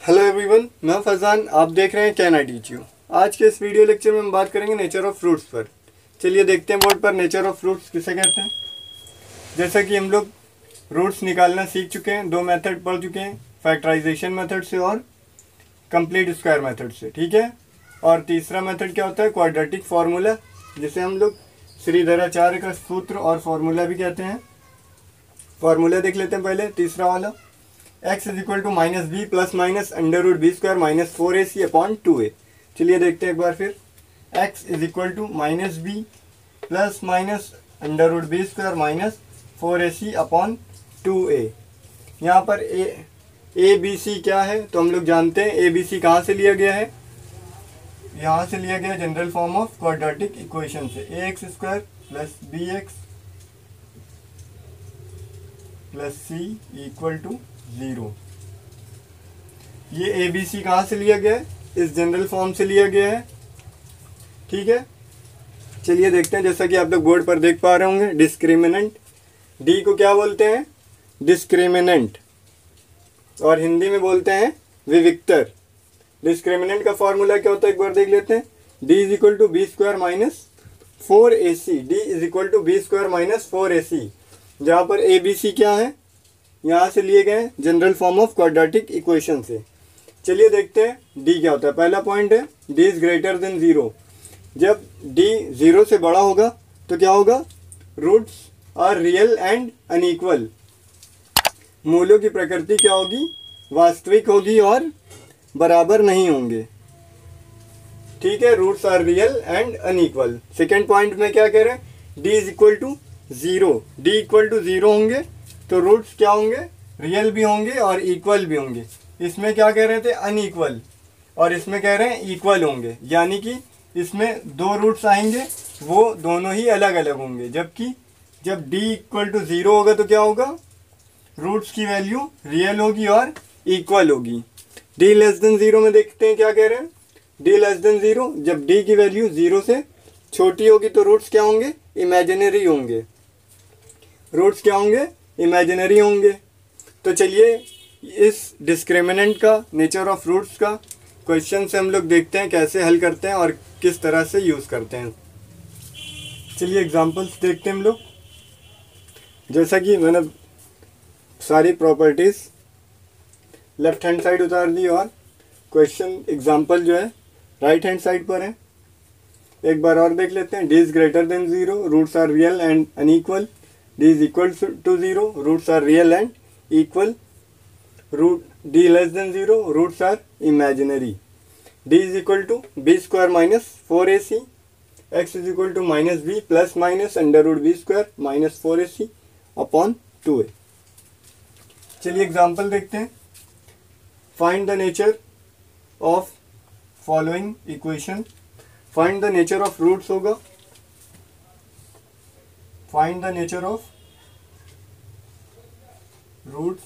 Hello everyone, मैं फरजान। आप देख रहे हैं कैन आई टीच यू। आज के इस वीडियो लेक्चर में हम बात करेंगे नेचर ऑफ फ्रूट्स पर। चलिए देखते हैं बोर्ड पर नेचर ऑफ फ्रूट्स किसे कहते हैं। जैसा कि हम लोग रूट्स निकालना सीख चुके हैं, दो मेथड पढ़ चुके हैं, फैक्टराइजेशन मेथड से और कंप्लीट स्क्वायर मेथड से, ठीक है। और तीसरा मेथड क्या होता है, क्वाड्रेटिक फार्मूला, जिसे हम लोग श्रीधराचार्य का सूत्र और फार्मूला भी कहते हैं। फार्मूला देख लेते हैं पहले, तीसरा वाला। x is equal to minus B plus minus under root B square minus 4ac upon 2a। चलिए देखते हैं एक बार फिर। x is equal to minus B plus minus under root B square minus 4ac upon 2a। यहाँ पर A B C क्या है तो हम लोग जानते हैं। ए बी सी कहाँ से लिया गया है, यहाँ से लिया गया general form of quadratic equation से। A X square plus B x plus C equal to 0। ये ए बी सी कहाँ से लिया गया है, इस जनरल फॉर्म से लिया गया है, ठीक है। चलिए देखते हैं, जैसा कि आप लोग बोर्ड पर देख पा रहे होंगे, डिस्क्रिमिनेंट। डी को क्या बोलते हैं, डिस्क्रिमिनेंट, और हिंदी में बोलते हैं विविक्तर। डिस्क्रिमिनेंट का फॉर्मूला क्या होता है एक बार देख लेते हैं। D is equal to B square minus 4ac। D is equal to B square minus 4ac, जहाँ पर ए बी सी क्या है, यहाँ से लिए गए general form of quadratic equation से। चलिए देखते हैं डी क्या होता है। पहला पॉइंट है डी इज ग्रेटर देन 0। जब डी 0 से बड़ा होगा तो क्या होगा, roots are real and unequal. मूलों की प्रकृति क्या होगी, वास्तविक होगी और बराबर नहीं होंगे, ठीक है। Roots are real and unequal. Second point में क्या कह रहे हैं, D is equal to 0। D equal to 0 होंगे तो रूट्स क्या होंगे, रियल भी होंगे और इक्वल भी होंगे। इसमें क्या कह रहे थे, अनइक्वल, और इसमें कह रहे हैं इक्वल होंगे, यानी कि इसमें दो रूट्स आएंगे, वो दोनों ही अलग अलग होंगे। जबकि जब d इक्वल टू 0 होगा तो क्या होगा, रूट्स की वैल्यू रियल होगी और इक्वल होगी। d लेस देन 0 में देखते हैं क्या कह रहे हैं। d लेस देन 0, जब d की वैल्यू 0 से छोटी होगी तो रूट्स क्या होंगे, इमेजिनरी होंगे। रूट्स क्या होंगे, इमेजिनरी होंगे। तो चलिए इस डिस्क्रिमिनेंट का, नेचर ऑफ रूट्स का क्वेश्चन से हम लोग देखते हैं कैसे हल करते हैं और किस तरह से यूज़ करते हैं। चलिए एग्जांपल्स देखते हैं हम लोग। जैसा कि मैंने सारी प्रॉपर्टीज़ लेफ्ट हैंड साइड उतार दी और क्वेश्चन एग्जांपल जो है राइट हैंड साइड पर है। एक बार और देख लेते हैं। D is greater than 0, roots are real and unequal. d is equal to 0, roots are real and equal. D less than 0, roots are imaginary. d is equal to b square minus 4ac. x is equal to minus b plus minus under root b square minus 4ac upon 2a. चलिए example देखते हैं। Find the nature of following equation. Find the nature of roots होगा। Find the nature of roots.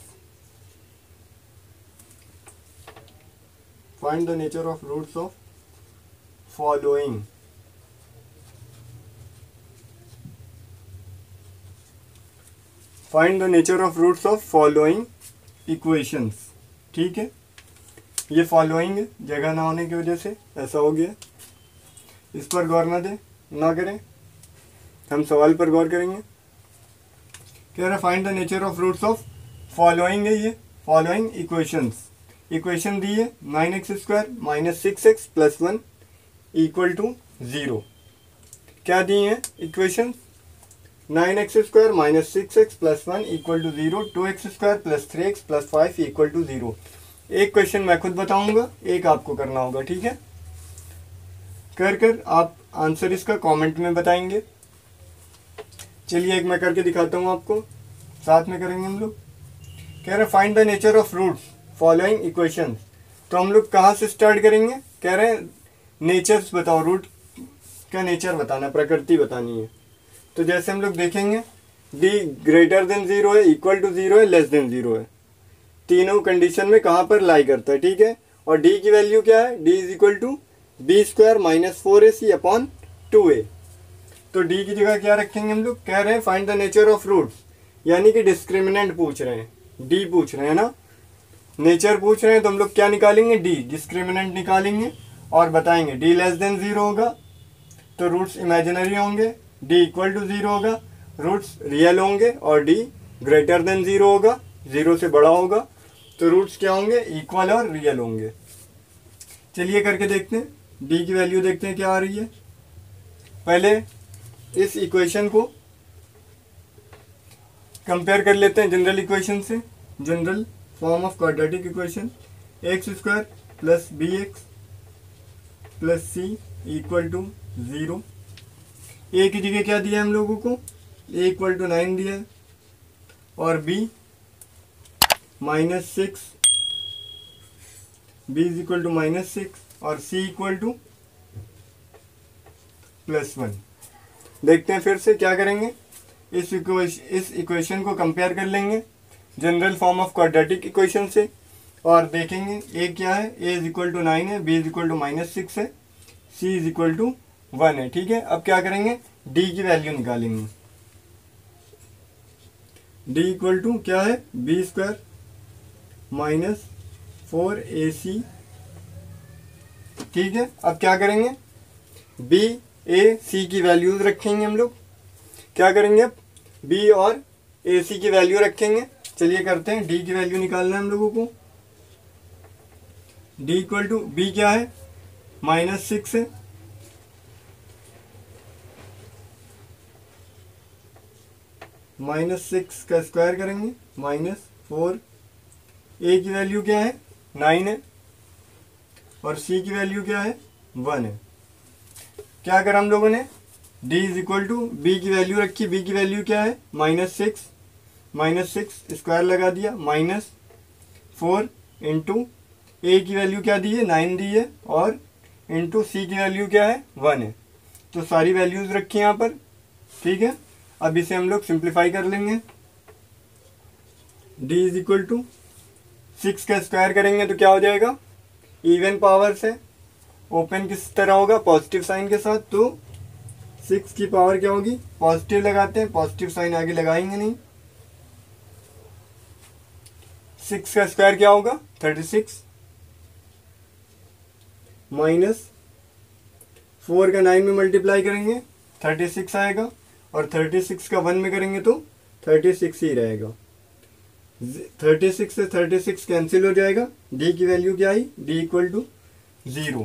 Find the nature of roots of following. Find the nature of roots of following equations. ठीक है, ये following जगह ना होने की वजह से ऐसा हो गया। इस पर गौर ना करें, हम सवाल पर गौर करेंगे। कह रहा है find the nature of roots of following है, ये फॉलोइंग इक्वेशंस। इक्वेशन दी है 9x square minus 6x plus 1 equal to 0। क्या दी है equation, 9x square minus 6x plus 1 equal to 0, 2x square plus 3x plus 5 equal to 0। एक question मैं खुद बताऊंगा, एक आपको करना होगा, ठीक है। कर आप आंसर इसका कमेंट में बताएंगे। चलिए एक मैं करके दिखाता हूँ आपको, साथ में करेंगे हम लोग। कह रहे find the nature of roots following equations. तो हम लोग कहाँ से स्टार्ट करेंगे, कह रहे हैं नेचर्स बताओ, रूट का नेचर बताना, प्रकृति बतानी है। तो जैसे हम लोग देखेंगे d ग्रेटर देन 0 है, इक्वल टू 0 है, लेस देन 0 है, तीनों कंडीशन में कहाँ पर लाई करता है, ठीक है। और d की वैल्यू क्या है, d is equal to B square minus 4ac upon 2a। तो d की जगह क्या रखेंगे हम लोग, कह रहे हैं find the nature of roots, यानी कि डिस्क्रिमिनेंट पूछ रहे हैं, d पूछ रहे हैं ना। नेचर पूछ रहे हैं तो हम लोग क्या निकालेंगे, डी, डिस्क्रिमिनेंट निकालेंगे और बताएंगे डी लेस देन 0 होगा तो रूट्स इमेजिनरी होंगे, डी इक्वल टू 0 होगा रूट्स रियल होंगे, और डी ग्रेटर देन 0 होगा, 0 से बड़ा होगा तो रूट्स क्या होंगे, इक्वल और रियल होंगे। चलिए करके देखते हैं, डी की वैल्यू देखते हैं क्या आ रही है। पहले इस इक्वेशन को कंपेयर कर लेते हैं जनरल इक्वेशन से, general form of quadratic equation, X square plus B x plus C equal to 0। A की जगह क्या दिया है हम लोगों को, ए इक्वल टू 9 दिया है और B -6, B is equal to -6 और सी इक्वल टू +1। देखते हैं फिर से क्या करेंगे, इस इक्वेशन को कंपेयर कर लेंगे general form of quadratic equation से और देखेंगे ए क्या है, ए इज इक्वल टू 9 है, बी इज इक्वल टू -6 है, सी इज इक्वल टू 1 है। ठीक है, अब क्या करेंगे, डी की वैल्यू निकालेंगे। डी इक्वल टू क्या है, बी स्क्वायर -4ac। ठीक है, अब क्या करेंगे, बी ए सी की वैल्यूज रखेंगे हम लोग। क्या करेंगे, अब बी और ए सी की वैल्यू रखेंगे। चलिए करते हैं, डी की वैल्यू निकालना है हम लोगों को। डी इक्वल टू बी क्या है, -6 है, -6 का स्क्वायर करेंगे -4। ए की वैल्यू क्या है, 9 है और सी की वैल्यू क्या है, 1 है। क्या करा हम लोगों ने, d is equal to B की वैल्यू रखी, बी की वैल्यू क्या है, -6 स्क्वायर लगा दिया -4 इंटू ए की वैल्यू क्या दी है, 9 दी है और इंटू सी की वैल्यू क्या है, 1 है। तो सारी वैल्यूज रखी यहाँ पर। ठीक है, अब इसे हम लोग सिंप्लीफाई कर लेंगे। d इज इक्वल टू 6 का स्क्वायर करेंगे तो क्या हो जाएगा, इवन पावर से ओपन किस तरह होगा, पॉजिटिव साइन के साथ, तो 6 की पावर क्या होगी, पॉजिटिव लगाते हैं, पॉजिटिव साइन आगे लगाएंगे नहीं। 6 का स्क्वायर क्या होगा, 36 -4 का 9 में मल्टीप्लाई करेंगे 36 आएगा और 36 का 1 में करेंगे तो 36 ही रहेगा। 36 से 36 कैंसिल हो जाएगा। डी की वैल्यू क्या आई, डी इक्वल टू 0।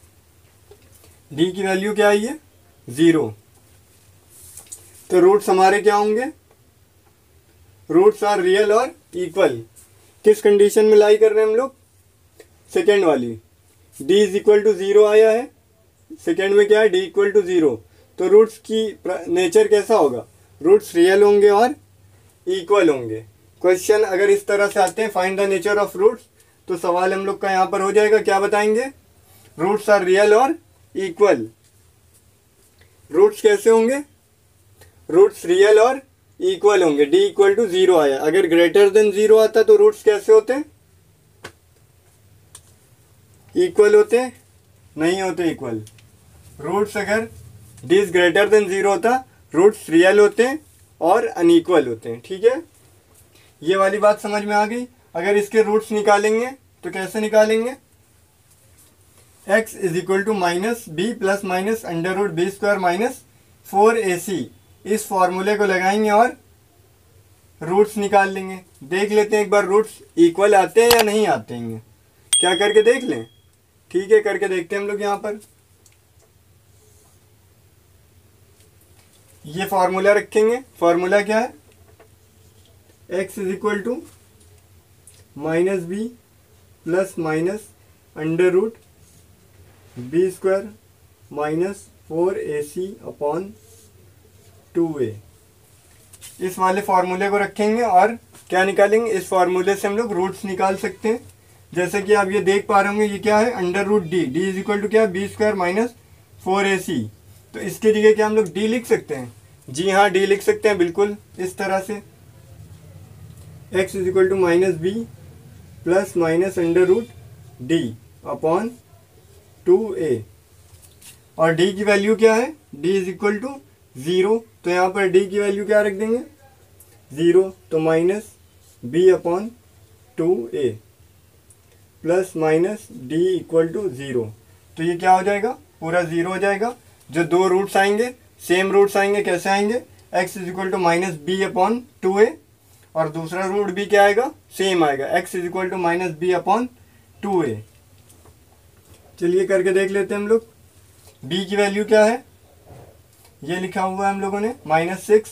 डी की वैल्यू क्या आई है, 0। तो रूट्स हमारे क्या होंगे, रूट्स आर रियल और इक्वल। किस कंडीशन में लाई कर रहे हैं हम लोग, सेकेंड वाली। d इज इक्वल टू 0 आया है, सेकेंड में क्या है, d इक्वल टू 0। तो रूट्स की नेचर कैसा होगा, रूट्स रियल होंगे और इक्वल होंगे। क्वेश्चन अगर इस तरह से आते हैं, find the nature of roots, तो सवाल हम लोग का यहाँ पर हो जाएगा, क्या बताएंगे, रूट्स आर रियल और इक्वल। रूट्स कैसे होंगे, रूट्स रियल और इक्वल होंगे। d इक्वल टू 0 आया, अगर ग्रेटर देन 0 आता तो रूट्स कैसे होते हैं, इक्वल होते, नहीं होते इक्वल। रूट्स अगर d इज ग्रेटर देन 0 होता, रूट्स रियल होते हैं और अनइक्वल होते हैं। ठीक है, ये वाली बात समझ में आ गई। अगर इसके रूट्स निकालेंगे तो कैसे निकालेंगे, x is equal to -b plus minus √b square -4ac, इस फॉर्मूले को लगाएंगे और रूट्स निकाल लेंगे। देख लेते हैं एक बार रूट्स इक्वल आते हैं या नहीं आते हैं, क्या करके देख लें। ठीक है, करके देखते हैं हम लोग। यहाँ पर ये फॉर्मूला रखेंगे। फॉर्मूला क्या है, x is equal to -b plus minus √b square -4ac upon 2a। इस वाले फॉर्मूले को रखेंगे और क्या निकालेंगे, इस फॉर्मूले से हम लोग रूट्स निकाल सकते हैं। जैसे कि आप ये देख पा रहे होंगे, ये क्या है, √d, d is equal to क्या है, b स्क्वायर -4ac। तो इसके जगह क्या हम लोग d लिख सकते हैं, जी हाँ d लिख सकते हैं, बिल्कुल इस तरह से। x is equal to -b plus minus √d upon 2a, और d की वैल्यू क्या है, d इज इक्वल टू 0। तो यहाँ पर d की वैल्यू क्या रख देंगे, 0, तो -b upon 2a। Plus minus D equal to zero. तो ये क्या हो जाएगा, पूरा ज़ीरो हो जाएगा। जो दो रूट्स आएंगे सेम रूट्स आएंगे, कैसे आएंगे, x is equal to minus B upon 2a, और दूसरा रूट भी क्या आएगा, सेम आएगा, x is equal to minus B upon 2a। चलिए करके देख लेते हैं हम लोग। b की वैल्यू क्या है, ये लिखा हुआ है हम लोगों ने -6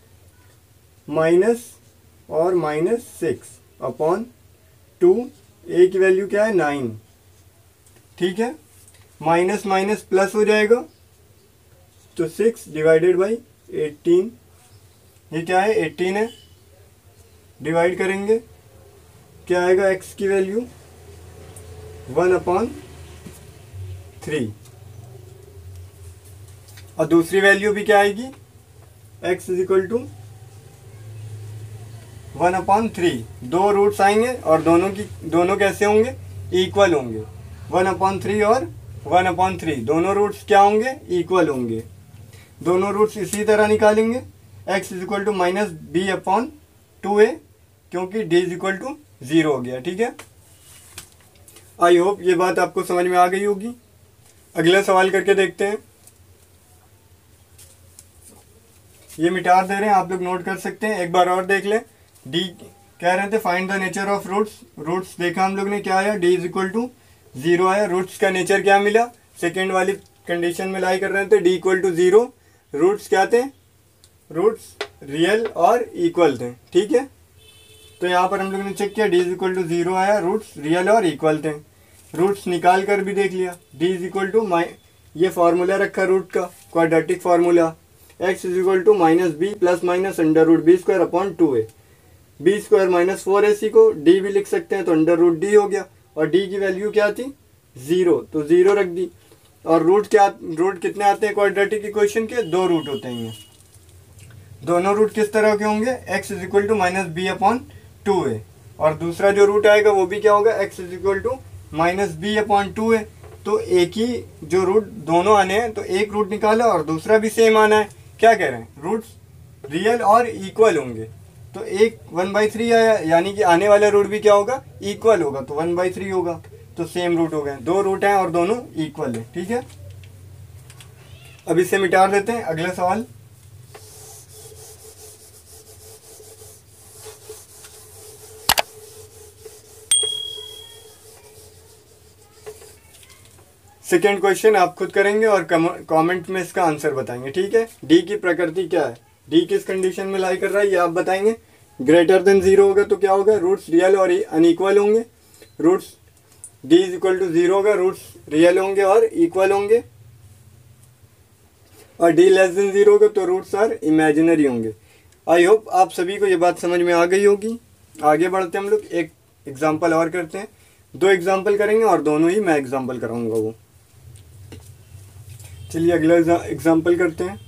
माइनस और -6 अपॉन 2, a की वैल्यू क्या है 9। ठीक है, माइनस माइनस प्लस हो जाएगा, तो 6 डिवाइडेड बाई 18, ये क्या है 18 है, डिवाइड करेंगे क्या आएगा, x की वैल्यू 1/3, और दूसरी वैल्यू भी क्या आएगी, x इज इक्वल टू 1/3। दो रूट्स आएंगे और दोनों कैसे होंगे, इक्वल होंगे, 1/3 और 1/3 दोनों रूट्स क्या होंगे, इक्वल होंगे। दोनों रूट्स इसी तरह निकालेंगे, x is equal to minus B upon 2a, क्योंकि d इज इक्वल टू 0 हो गया। ठीक है, आई होप ये बात आपको समझ में आ गई होगी। अगला सवाल करके देखते हैं। ये मिटार दे रहे हैं, आप लोग नोट कर सकते हैं, एक बार और देख लें। डी कह रहे थे find the nature of roots, roots देखा हम लोग ने, क्या आया, डी इज इक्वल टू 0 आया। रूट्स का नेचर क्या मिला, सेकेंड वाली कंडीशन में लाई कर रहे थे, डी इक्वल टू 0। रूट्स क्या थे, रूट्स रियल और इक्वल थे। ठीक है, तो यहाँ पर हम लोग ने चेक किया, डी इज इक्वल टू 0 आया, रूट्स रियल और इक्वल थे। रूट्स निकाल कर भी देख लिया, डी इज इक्वल टू ये फार्मूला रखा रूट का, quadratic formula, x is equal to minus B plus minus under root B square upon 2a। B square minus 4ac को d भी लिख सकते हैं, तो अंडर रूट डी हो गया, और d की वैल्यू क्या थी 0, तो 0 रख दी। और रूट कितने आते हैं क्वाड्रेटिक इक्वेशन के, दो रूट होते हैं। दोनों रूट किस तरह के होंगे, x is equal to minus B upon 2a, और दूसरा जो रूट आएगा वो भी क्या होगा, x is equal to minus B upon 2a। तो एक ही जो रूट दोनों आने हैं, तो एक रूट निकाला और दूसरा भी सेम आना है। क्या कह रहे हैं, रूट्स रियल और इक्वल होंगे, तो एक 1/3 आया, यानी कि आने वाला रूट भी क्या होगा, इक्वल होगा, तो 1/3 होगा, तो सेम रूट हो गए। दो रूट हैं और दोनों इक्वल है। ठीक है, अब इसे मिटा देते हैं। अगला सवाल, सेकेंड क्वेश्चन आप खुद करेंगे और कमेंट में इसका आंसर बताएंगे। ठीक है, डी की प्रकृति क्या है, डी किस कंडीशन में लाई कर रहा है, ये आप बताएंगे। ग्रेटर देन 0 होगा तो क्या होगा, रूट्स रियल और अनइक्वल होंगे। Roots d is equal to 0 होगा, रूट्स रियल होंगे और इक्वल होंगे। और डी लेस देन 0 होगा तो रूट्स आर इमेजिनरी होंगे। आई होप आप सभी को ये बात समझ में आ गई होगी। आगे बढ़ते हैं हम लोग, एक एग्जाम्पल और करते हैं। 2 एग्जाम्पल करेंगे और दोनों ही मैं एग्जाम्पल कराऊंगा वो। चलिए अगला एग्जाम्पल करते हैं।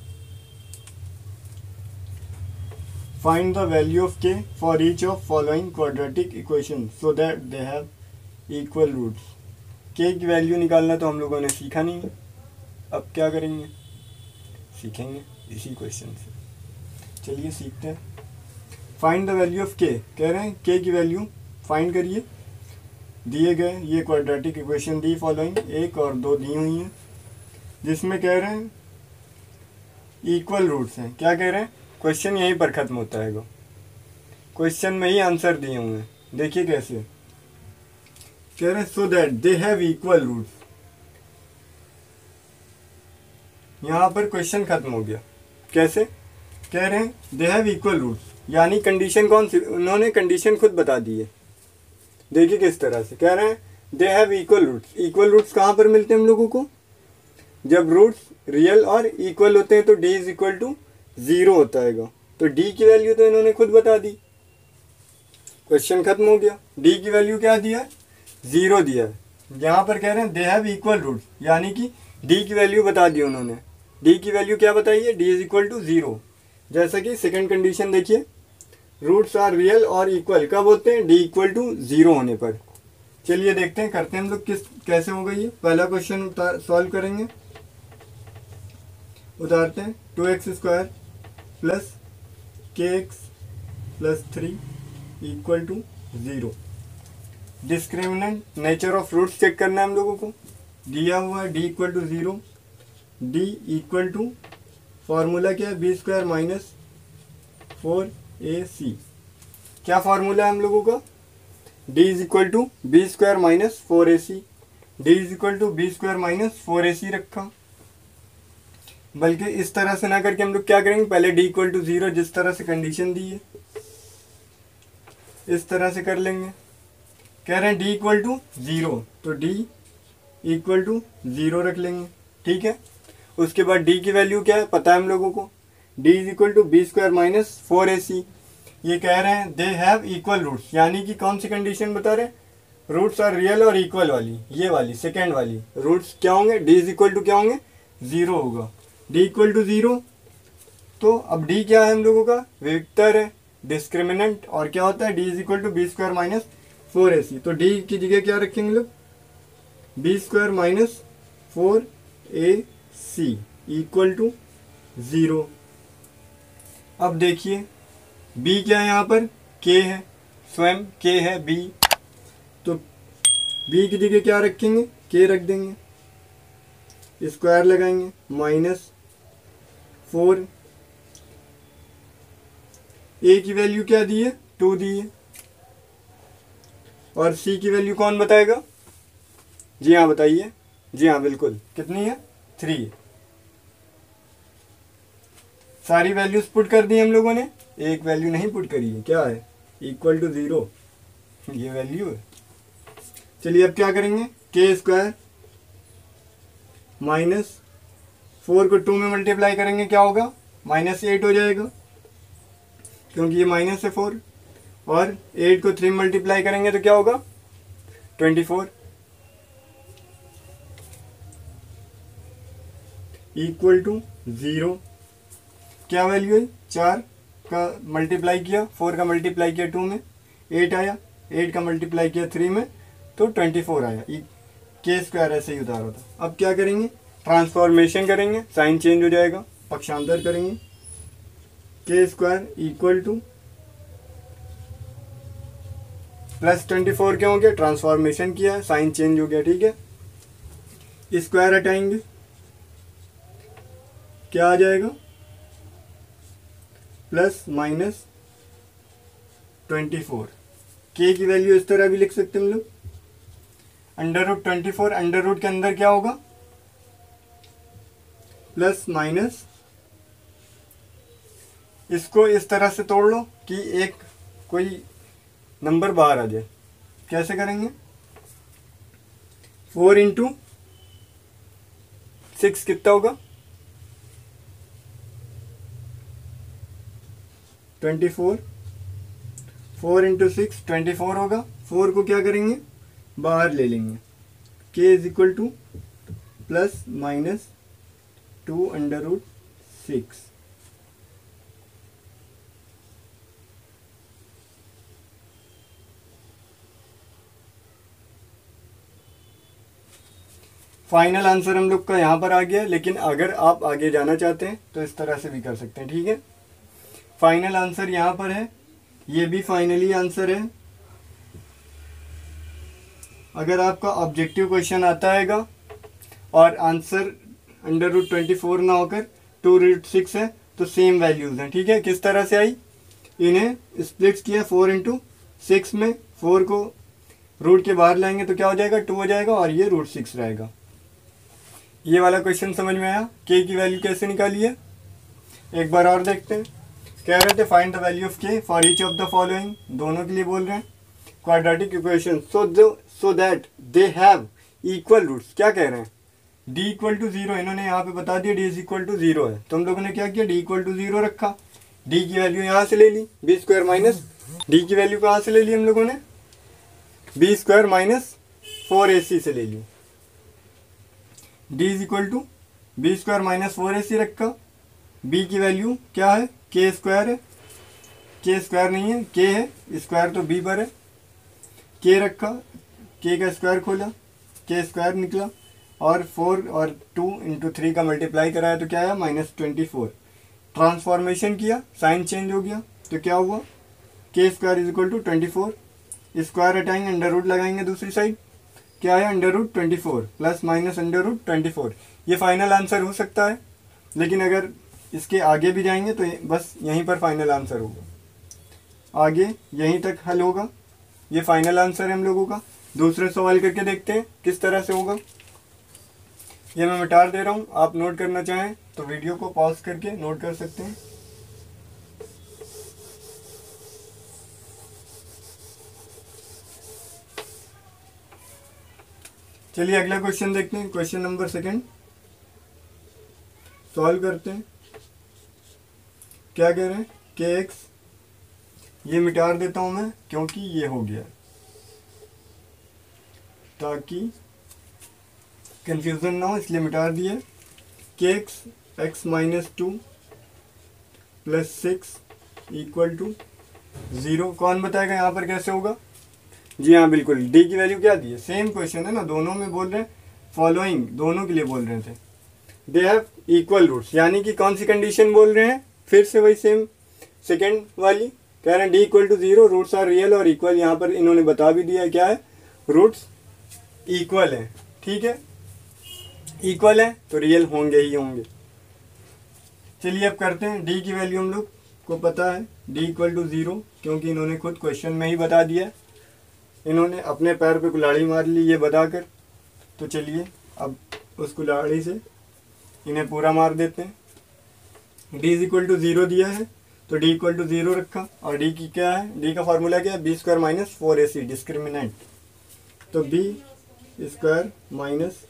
Find the value of k for each of following quadratic equation so that they have equal roots. k की वैल्यू निकालना तो हम लोगों ने सीखा नहीं है, अब क्या करेंगे, सीखेंगे इसी क्वेश्चन से। चलिए सीखते हैं। Find the value of k, कह रहे हैं k की वैल्यू फाइंड करिए। दिए गए ये क्वाड्रेटिक इक्वेशन दी फॉलोइंग 1 और 2 दी हुई हैं, जिसमें कह रहे हैं इक्वल रूट्स हैं। क्या कह रहे हैं, क्वेश्चन यहीं पर ख़त्म होता है, क्वेश्चन में ही आंसर दिए हुए हैं। देखिए कैसे कह रहे हैं, so that they have equal roots. यहाँ पर क्वेश्चन खत्म हो गया। कैसे, कह रहे हैं दे हैव इक्वल रूट्स, यानी कंडीशन कौन सी, उन्होंने कंडीशन खुद बता दी है। देखिए किस तरह से कह रहे हैं, they have equal roots. Equal roots कहाँ पर मिलते हैं हम लोगों को, जब रूट्स रियल और इक्वल होते हैं तो d इज इक्वल टू 0 होता है। तो d की वैल्यू तो इन्होंने खुद बता दी, क्वेश्चन खत्म हो गया। d की वैल्यू क्या दिया है, 0 दिया है। यहाँ पर कह रहे हैं दे हैव इक्वल रूट्स, यानी कि d की वैल्यू बता दी उन्होंने। d की वैल्यू क्या बताई है, d इज इक्वल टू 0। जैसा कि सेकेंड कंडीशन देखिए, रूट्स आर रियल और इक्वल कब होते हैं, d इक्वल टू 0 होने पर। चलिए देखते हैं, करते हैं हम लोग कैसे होगा ये। पहला क्वेश्चन सॉल्व करेंगे, उतारते हैं। 2x² plus kx plus 3 equal to 0। Discriminant nature of roots check करना है हम लोगों को। दिया हुआ है d equal to 0, D equal to formula क्या है, बी स्क्वायर माइनस 4ac। क्या फॉर्मूला है हम लोगों का, d is equal to B square minus 4ac। D is equal to B square minus 4ac रखा, बल्कि इस तरह से ना करके हम लोग क्या करेंगे, पहले डी इक्वल टू 0 जिस तरह से कंडीशन दी है इस तरह से कर लेंगे। कह रहे हैं डी इक्वल टू 0, तो डी इक्वल टू 0 रख लेंगे, ठीक है। उसके बाद डी की वैल्यू क्या है पता है हम लोगों को, d is equal to B square minus 4ac। ये कह रहे हैं दे हैव इक्वल रूट्स, यानी कि कौन सी कंडीशन बता रहे हैं, रूट्स आर रियल और इक्वल वाली, ये वाली सेकेंड वाली। रूट्स क्या होंगे, डी इज इक्वल टू क्या होंगे, 0 होगा। डी इक्वल टू 0, तो अब डी क्या है हम लोगों का, वेक्टर है, डिस्क्रिमिनेंट, और क्या होता है d is equal to B square minus 4ac। तो डी की जगह क्या रखेंगे लोग, b square minus 4ac equal to 0। अब देखिए b क्या है यहाँ पर, k है, स्वयं k है b, तो b की जगह क्या रखेंगे, k रख देंगे, स्क्वायर लगाएंगे, माइनस 4, a की वैल्यू क्या दी है, 2 दी है, और c की वैल्यू कौन बताएगा, जी हाँ बताइए, जी हाँ बिल्कुल, कितनी है, 3। सारी वैल्यूज पुट कर दी हम लोगों ने, एक वैल्यू नहीं पुट करी है, क्या है, इक्वल टू 0, ये वैल्यू है। चलिए अब क्या करेंगे, के स्क्वायर माइनस 4 को 2 में मल्टीप्लाई करेंगे, क्या होगा, -8 हो जाएगा, क्योंकि ये माइनस है 4, और 8 को 3 मल्टीप्लाई करेंगे तो क्या होगा, 24 इक्वल टू 0। क्या वैल्यू है, 4 का मल्टीप्लाई किया, 4 का मल्टीप्लाई किया 2 में 8 आया, 8 का मल्टीप्लाई किया 3 में तो 24 आया। के स्क्वायर ऐसे ही उतारा था। अब क्या करेंगे, ट्रांसफॉर्मेशन करेंगे, साइन चेंज हो जाएगा, पक्षांतर करेंगे, के स्क्वायर इक्वल टू प्लस 24 क्या हो गया, ट्रांसफॉर्मेशन किया है, साइन चेंज हो गया, ठीक है। स्क्वायर हटाएंगे, क्या आ जाएगा, प्लस माइनस 24। के की वैल्यू इस तरह भी लिख सकते हैं हम लोग, √24, अंडर रूट के अंदर क्या होगा, प्लस माइनस, इसको इस तरह से तोड़ लो कि एक कोई नंबर बाहर आ जाए। कैसे करेंगे, 4 इंटू 6 कितना होगा, 24, 4 इंटू 6 24 होगा। 4 को क्या करेंगे, बाहर ले लेंगे, k is equal to plus minus 2 √6। Final answer हम लोग का यहाँ पर आ गया, लेकिन अगर आप आगे जाना चाहते हैं तो इस तरह से भी कर सकते हैं, ठीक है। फाइनल आंसर यहाँ पर है, ये भी फाइनली आंसर है। अगर आपका ऑब्जेक्टिव क्वेश्चन आता है और आंसर √24 ना होकर 2√6 है तो सेम वैल्यूज हैं, ठीक है। किस तरह से आई, इन्हें स्प्लिट्स किया 4 इंटू 6 में, 4 को रूट के बाहर लाएंगे तो क्या हो जाएगा, 2 हो जाएगा, और ये √6 रहेगा। ये वाला क्वेश्चन समझ में आया, के की वैल्यू कैसे निकाली है, एक बार और देखते हैं। कह रहे थे find the value of k for each of the following, दोनों के लिए बोल रहे हैं, quadratic equation so that they have equal roots. क्या कह रहे हैं, डी इक्वल टू 0, इन्होंने यहाँ पे बता दिया डी इज इक्वल टू 0 है, तो हम लोगों ने क्या किया, डी इक्वल टू 0 रखा, डी की वैल्यू यहाँ से ले ली, बी स्क्वायर माइनस, डी की वैल्यू कहाँ से ले ली हम लोगों ने, बी स्क्वायर माइनस 4ac से ले ली, d is equal to B square minus 4ac रखा, बी की वैल्यू क्या है, के स्क्वायर है, के स्क्वायर नहीं है, के है, स्क्वायर तो बी पर है, के रखा, के का स्क्वायर खोला, के स्क्वायर निकला, और 4 और 2 इंटू 3 का मल्टीप्लाई कराया तो क्या आया, -24। ट्रांसफॉर्मेशन किया, साइन चेंज हो गया, तो क्या हुआ, k square is equal to 24 square हटाएंगे, अंडर रूट लगाएंगे दूसरी साइड, क्या है under root 24 plus minus under root 24। ये फाइनल आंसर हो सकता है, लेकिन अगर इसके आगे भी जाएंगे तो बस यहीं पर फाइनल आंसर होगा, आगे यहीं तक हल होगा। ये फाइनल आंसर है हम लोगों का। दूसरे सवाल करके देखते हैं किस तरह से होगा। ये मैं मिटा दे रहा हूँ, आप नोट करना चाहें तो वीडियो को पॉज करके नोट कर सकते हैं। चलिए अगला क्वेश्चन देखते हैं, क्वेश्चन नंबर 2 सॉल्व करते हैं। क्या कह रहे हैं, के एक्स, ये मिटा देता हूं मैं क्योंकि ये हो गया, ताकि कंफ्यूजन ना हो इसलिए मिटा दिया। K x x minus 2 plus 6 equal to 0। कौन बताएगा यहाँ पर कैसे होगा? जी हाँ बिल्कुल, डी की वैल्यू क्या दी है, सेम क्वेश्चन है ना, दोनों में बोल रहे हैं, फॉलोइंग दोनों के लिए बोल रहे थे। दे हैव इक्वल रूट्स, यानी कि कौन सी कंडीशन बोल रहे हैं, फिर से वही सेम सेकेंड वाली, कह रहे हैं d equal to 0, roots are real और इक्वल। यहाँ पर इन्होंने बता भी दिया है क्या है, रूट्स इक्वल है। ठीक है, इक्वल है तो रियल होंगे ही होंगे। चलिए अब करते हैं, डी की वैल्यू हम लोग को पता है, डी इक्वल टू 0, क्योंकि इन्होंने खुद क्वेश्चन में ही बता दिया, इन्होंने अपने पैर पे कुल्हाड़ी मार ली ये बताकर। तो चलिए अब उस कुल्हाड़ी से इन्हें पूरा मार देते हैं। डी इज इक्वल टू 0 दिया है तो डी इक्वल टू 0 रखा, और डी की क्या है, डी का फॉर्मूला क्या है, b square minus 4ac discriminant. तो b square minus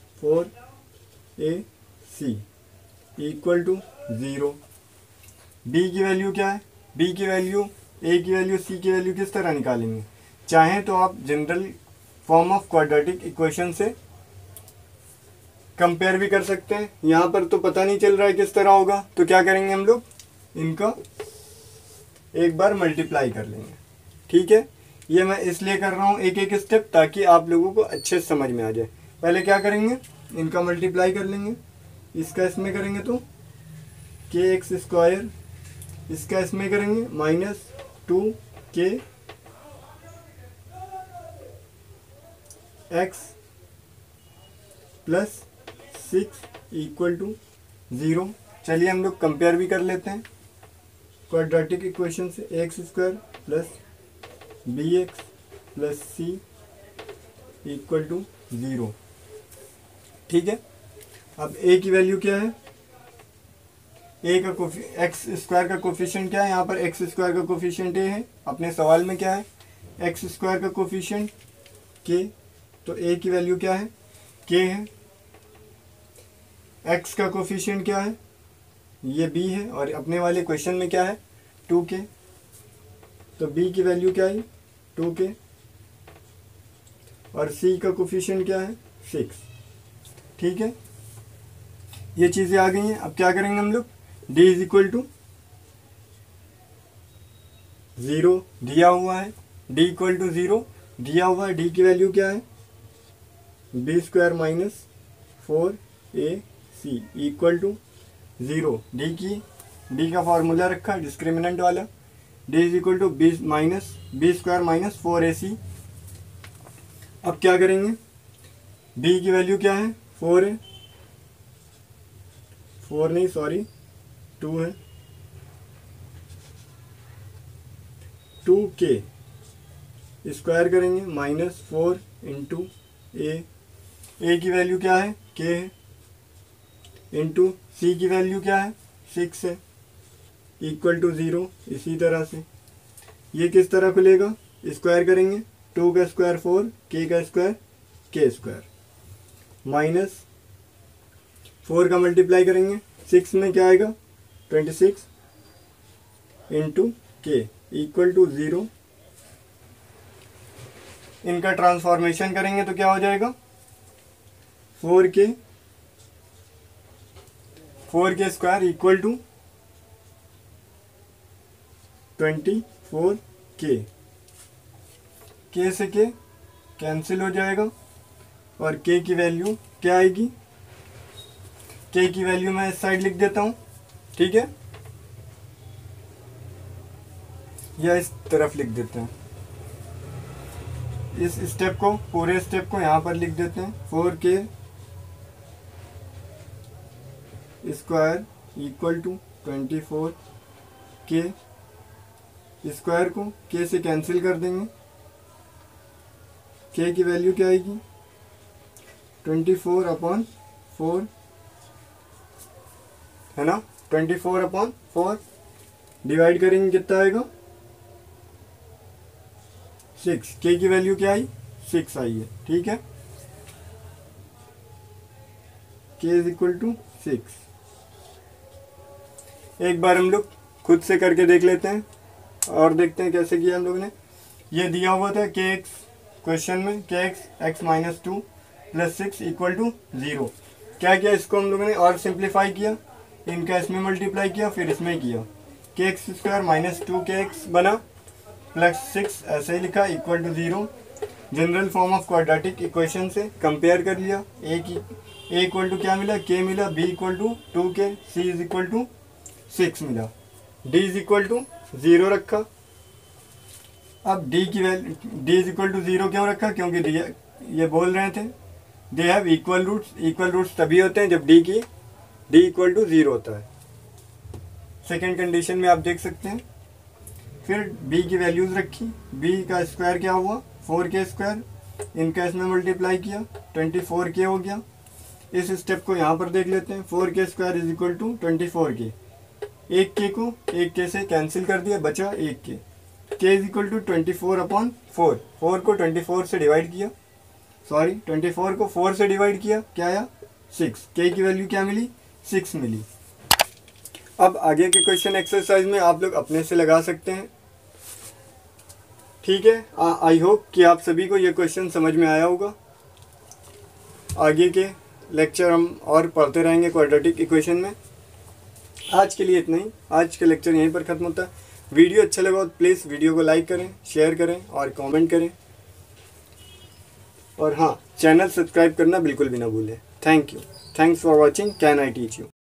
4ac equal to 0। B की वैल्यू क्या है, बी की वैल्यू, ए की वैल्यू, सी की वैल्यू किस तरह निकालेंगे? चाहें तो आप general form of quadratic equation से कंपेयर भी कर सकते हैं। यहाँ पर तो पता नहीं चल रहा है किस तरह होगा, तो क्या करेंगे हम लोग, इनका एक बार मल्टीप्लाई कर लेंगे। ठीक है, ये मैं इसलिए कर रहा हूँ एक एक स्टेप, ताकि आप लोगों को अच्छे से समझ में आ जाए। पहले क्या करेंगे, इनका मल्टीप्लाई कर लेंगे, इसका इसमें करेंगे तो के एक्स स्क्वायर, इसका इसमें करेंगे minus 2k x plus 6 equal to 0। चलिए हम लोग कंपेयर भी कर लेते हैं क्वाड्रेटिक इक्वेशन से, x square plus B x plus C equal to 0। ठीक है, अब ए की वैल्यू क्या है, ए का एक्स स्क्वायर का कोफिशिएंट क्या है, यहाँ पर एक्स स्क्वायर का कोफिशिएंट ए है, अपने सवाल में क्या है, एक्स स्क्वायर का कोफिशिएंट के, तो ए की वैल्यू क्या है, के है। एक्स का कोफिशिएंट क्या है, ये बी है, और अपने वाले क्वेश्चन में क्या है, 2k, तो बी की वैल्यू क्या है, 2k, और सी का कोफिशिएंट क्या है, 6। ठीक है, ये चीज़ें आ गई हैं। अब क्या करेंगे हम लोग, d इज इक्वल टू 0 दिया हुआ है, d इक्वल टू 0 दिया हुआ है, d की वैल्यू क्या है, b square minus 4ac equal to 0। D का फॉर्मूला रखा डिस्क्रिमिनेंट वाला, d is equal to B square minus 4ac। अब क्या करेंगे, b की वैल्यू क्या है, 4 है, 4 नहीं सॉरी 2 है, 2k स्क्वायर करेंगे माइनस 4 इंटू ए की वैल्यू क्या है, k है, इंटू सी की वैल्यू क्या है, 6 है, इक्वल टू 0। इसी तरह से ये किस तरह खुलेगा, स्क्वायर करेंगे, 2 का स्क्वायर 4, k का स्क्वायर k स्क्वायर, माइनस 4 का मल्टीप्लाई करेंगे 6 में क्या आएगा, 26 इंटू k इक्वल टू 0। इनका ट्रांसफॉर्मेशन करेंगे तो क्या हो जाएगा, 4k square equal to 24k, k से k कैंसिल हो जाएगा, और k की वैल्यू क्या आएगी, k की वैल्यू मैं इस साइड लिख देता हूँ। ठीक है, या इस तरफ लिख देते हैं, इस स्टेप को, पूरे स्टेप को यहाँ पर लिख देते हैं 4k square equal to 24k square को k से कैंसिल कर देंगे। k की वैल्यू क्या आएगी 24/4 है ना, 24/4 डिवाइड करेंगे कितना आएगा 6। k की वैल्यू क्या आई 6 आई है, ठीक है। k is equal to 6। एक बार हम लोग खुद से करके देख लेते हैं और देखते हैं कैसे किया हम लोग ने। ये दिया हुआ था के एक्स क्वेश्चन में, के एक्स -2 + 6 = 0। क्या किया, इसको हम लोगों ने और सिंप्लीफाई किया, इनका इसमें मल्टीप्लाई किया, फिर इसमें किया। के एक्स स्क्वायर -2kx बना +6 ऐसे ही लिखा equal to 0। General form of quadratic equation से कंपेयर कर लिया। ए इक्वल टू क्या मिला, k मिला, b equal to 2k, c is equal to 6 मिला, d इज इक्वल टू 0 रखा। अब d की वैल्यू, d इज इक्वल टू 0 क्यों रखा, क्योंकि ये बोल रहे थे they have equal roots. Equal roots तभी होते हैं जब d इक्वल टू 0 होता है। सेकेंड कंडीशन में आप देख सकते हैं। फिर b की वैल्यूज रखी, b का स्क्वायर क्या हुआ 4k स्क्वायर, इनका इसमें मल्टीप्लाई किया 24k हो गया। इस स्टेप को यहाँ पर देख लेते हैं, 4k square is equal to 24k। एक k को एक k से कैंसिल कर दिया, बचा एक k। k is equal to 24/4, 4 को 24 से डिवाइड किया, 24 को 4 से डिवाइड किया, क्या आया 6। k की वैल्यू क्या मिली 6 मिली। अब आगे के क्वेश्चन एक्सरसाइज में आप लोग अपने से लगा सकते हैं, ठीक है। आई होप कि आप सभी को ये क्वेश्चन समझ में आया होगा। आगे के लेक्चर हम और पढ़ते रहेंगे क्वाड्रेटिक इक्वेशन में। आज के लिए इतना ही, आज का लेक्चर यहीं पर ख़त्म होता है। वीडियो अच्छा लगा तो प्लीज़ वीडियो को लाइक करें, शेयर करें और कमेंट करें, और हाँ, चैनल सब्सक्राइब करना बिल्कुल भी ना भूलें। Thank you, thanks for watching can I teach you.